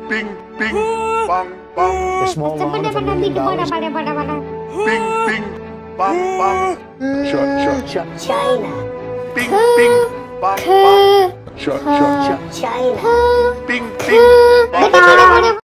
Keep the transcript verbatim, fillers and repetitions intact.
Ping, ping, pong, pong. The small ones, a million dollars. Ping, ping, pong, pong. Shot, shot, shot. China. Ping, ping, pong, pong. Shot, shot, shot. China. Ping, ping, pong, pong.